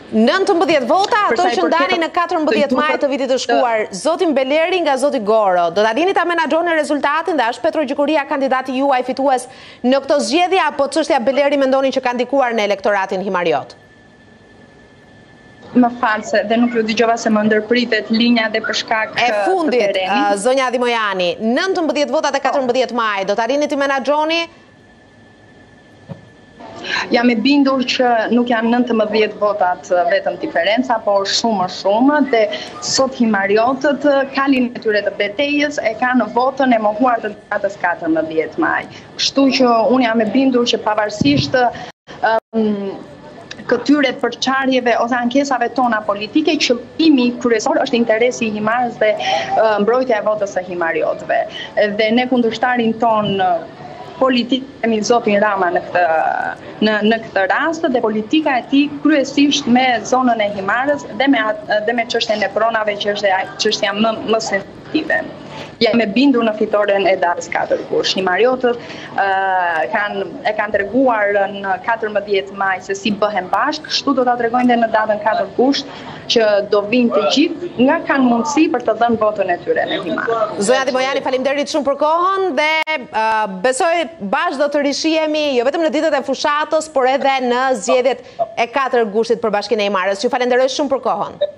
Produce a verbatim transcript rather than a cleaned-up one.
nëntëmbëdhjetë vota, ato që ndani në katërmbëdhjetë maj të vitit të shkuar. Zoti Beleri nga zoti Goro, do ta dini ta menaxhoni rezultatin dhe është Petrogjikuria kandidati juaj fitues në këtë zgjedhje apo çështja Beleri mendoni që ka ndikuar në elektoratin himariot? Më falë se dhe nuk ju dëgjova se më ndërpritet linja dhe për shkak e fundit, zonja Adimojani, nëntëmbëdhjetë votat e katërmbëdhjetë maj, do ta dini ti menaxhoni? Jam e bindur që nuk janë nëntëmbëdhjetë votat vetëm diferenca, por shumë shumë dhe sot himariotët kalin e tyre të betejës e kanë votën e mohuar të datës katërmbëdhjetë maj. Kështu që unë jam e bindur që pavarësisht um, këtyre përçarjeve ose ankesave tona politike, qëllimi kryesor është interesi i himarës dhe uh, mbrojtja e votës së himariotëve. Dhe ne kundërshtarin ton politik kemi zotin Rama në këtë, në, në këtë rast dhe politika e tij kryesisht me zonën e himarës dhe me, dhe me çështjen e pronave që është çështja më, më sensitive. Jam e bindur në fitoren e datës katër gusht. Himariotët uh, kanë, e kanë treguar në katërmbëdhjetë maj se si bëhen bashkë, kështu do ta tregojnë dhe në datën katër gusht që do vinë të gjithë nga kanë mundësi për të dhënë votën e tyre në himarë. Zonja Adimojani, faleminderit shumë për kohën dhe uh, besoj bashkë do të rishihemi jo vetëm në ditët e fushatës, por edhe në zgjedhjet e katër gushtit për Bashkinë e Himarës. Ju falenderoj shumë për kohën.